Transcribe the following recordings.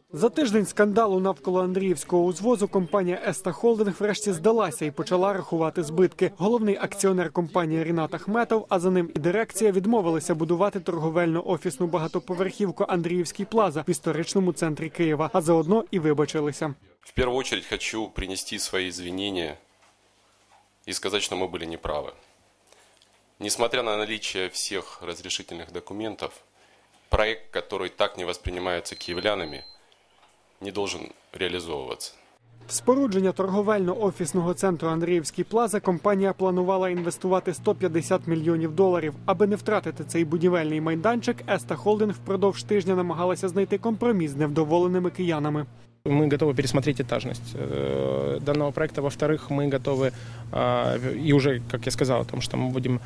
За тиждень скандалу навколо Андріївського узвозу компанія «Еста Холдинг» врешті здалася і почала рахувати збитки. Головний акціонер компанії Рінат Ахметов, а за ним і дирекція, відмовилися будувати торговельно-офісну багатоповерхівку «Андріївський Плаза» в історичному центрі Києва, а заодно і вибачилися. В першу чергу хочу принести свої извинения и сказать, что мы были неправы. Несмотря на наличие всех разрешительных документов, проект, который так не воспринимается киевлянами, не должен реализовываться. В спорудження торговельно-офісного центру «Андріївський Плаза» компанія планувала інвестувати $150 мільйонів. Аби не втратити цей будівельний майданчик, «Еста Холдинг» впродовж тижня намагалася знайти компроміс з невдоволеними киянами. Мы готовы пересмотреть этажность данного проекта. Во-вторых, мы готовы, и уже, как я сказал, о том, что мы будем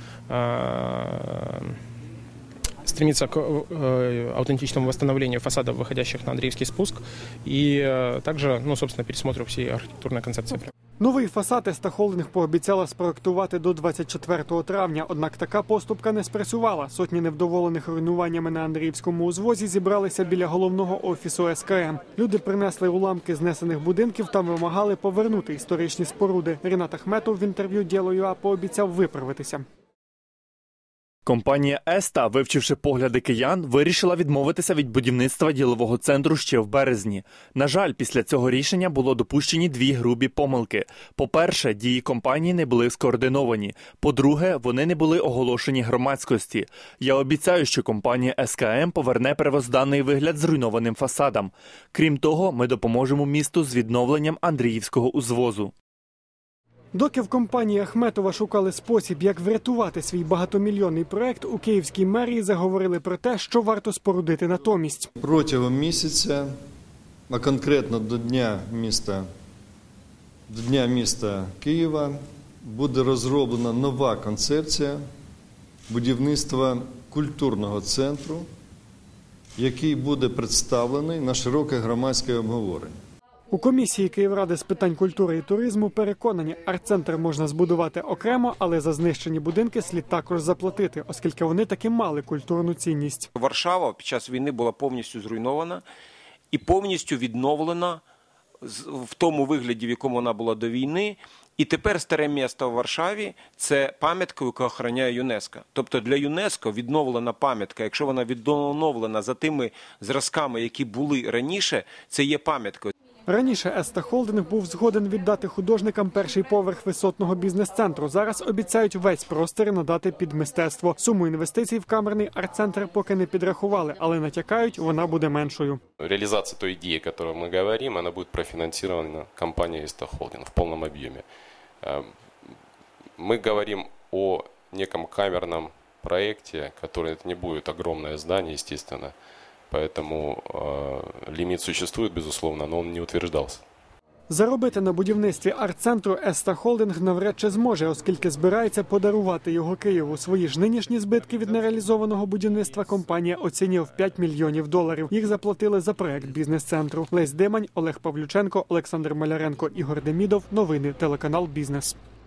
стремиться к аутентичному восстановлению фасадов, выходящих на Андреевский спуск, и также, собственно, пересмотру всей архитектурной концепции. Новий фасад «Еста Холдинг» пообіцяла спроектувати до 24 травня, однак така поступка не спрацювала. Сотні невдоволених руйнуваннями на Андріївському узвозі зібралися біля головного офісу СКМ. Люди принесли уламки знесених будинків та вимагали повернути історичні споруди. Рінат Ахметов в інтерв'ю «Діло.ua» пообіцяв виправитися. Компанія «Еста», вивчивши погляди киян, вирішила відмовитися від будівництва ділового центру ще в березні. На жаль, після цього рішення було допущені дві грубі помилки. По-перше, дії компанії не були скоординовані. По-друге, вони не були оголошені громадськості. Я обіцяю, що компанія СКМ поверне первозданний вигляд зруйнованим фасадам. Крім того, ми допоможемо місту з відновленням Андріївського узвозу. Доки в компанії Ахметова шукали спосіб, як врятувати свій багатомільйонний проект, у київській мерії заговорили про те, що варто спорудити натомість. Протягом місяця, а конкретно до Дня міста Києва, буде розроблена нова концепція будівництва культурного центру, який буде представлений на широке громадське обговорення. У комісії Київради з питань культури і туризму переконані, арт-центр можна збудувати окремо, але за знищені будинки слід також заплатити, оскільки вони таки мали культурну цінність. Варшава під час війни була повністю зруйнована і повністю відновлена в тому вигляді, в якому вона була до війни. І тепер старе місто в Варшаві – це пам'ятка, яку охороняє ЮНЕСКО. Тобто для ЮНЕСКО відновлена пам'ятка, якщо вона відновлена за тими зразками, які були раніше, це є пам'яткою. Раніше «Еста Холдинг» був згоден віддати художникам перший поверх висотного бізнес-центру. Зараз обіцяють весь простір надати під мистецтво. Суму інвестицій в камерний арт-центр поки не підрахували, але натякають, вона буде меншою. Реализация той идеи, о которой мы говорим, она будет профинансирована компанией «Еста Холдинг» в полном объеме. Мы говорим о неком камерном проекте, который не будет огромное здание, естественно. Поэтому лимит существует, безусловно, но он не утверждался. Заробити на будівництві арт-центру «Еста Холдинг» навряд чи зможе, оскільки збирається подарувати його Києву. Свої ж нинішні збитки від нереалізованого будівництва компанія оцінює в $5 мільйонів. Їх заплатили за проект бізнес-центру. Лесь Димань, Олег Павлюченко, Олександр Маляренко, Ігор Демідов. Новини, телеканал «Бізнес».